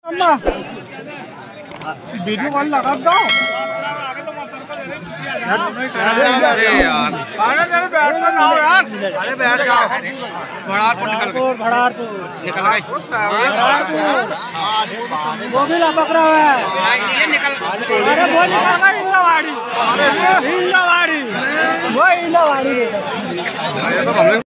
Video call लगा दो यार। तेरे बैठ तो जाओ यार। अरे बैठ जाओ। भड़ारपुर निकल गए। वो भी लपक रहा है। ये निकल। अरे वो निकल गई इंद्रवाड़ी। वो इंद्रवाड़ी।